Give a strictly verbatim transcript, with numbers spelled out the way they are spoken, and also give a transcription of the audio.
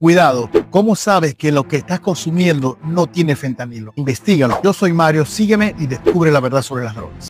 Cuidado, ¿cómo sabes que lo que estás consumiendo no tiene fentanilo? Investígalo. Yo soy Mario, sígueme y descubre la verdad sobre las drogas.